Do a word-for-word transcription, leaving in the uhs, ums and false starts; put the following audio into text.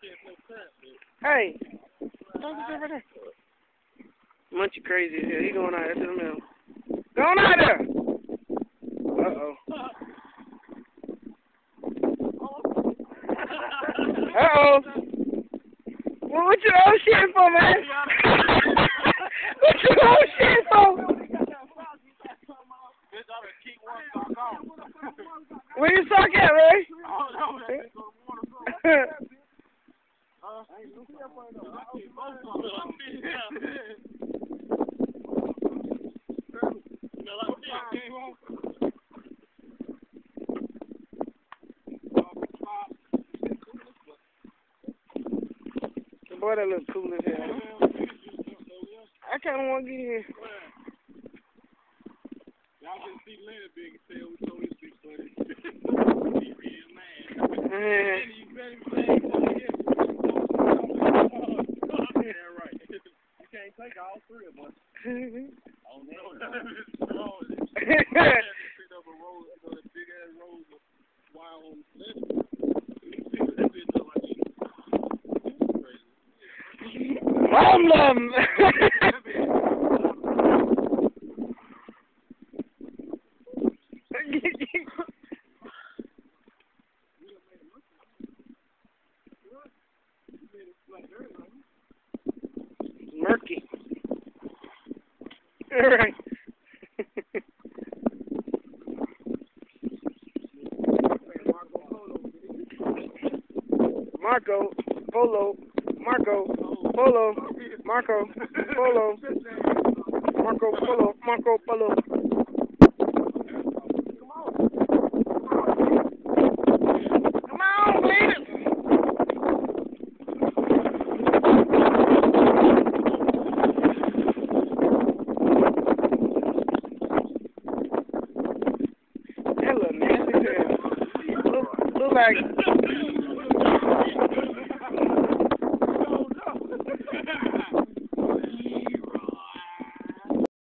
Hey. Munchie crazy as hell. He going out there to the middle. Going out there! Uh-oh. Uh-oh. Well, what you all shit for, man? What you all shit for? Where you suck at, Ray? The boy that look cool as hell. I kind of want to get in. Y'all can see Leonard big as hell. We told his big buddy. He real man. You better play. Yeah, right. You can't take all three of us. Oh, no. Picked up a roll, a big ass roll of wild on the left. You see what that bitch look like? Mom, mom. Murky. All right. Marco, Polo, Marco, Polo, Marco, Polo, Marco, Polo, Marco, Polo. Come on, baby. That look nasty as hell. Look, look like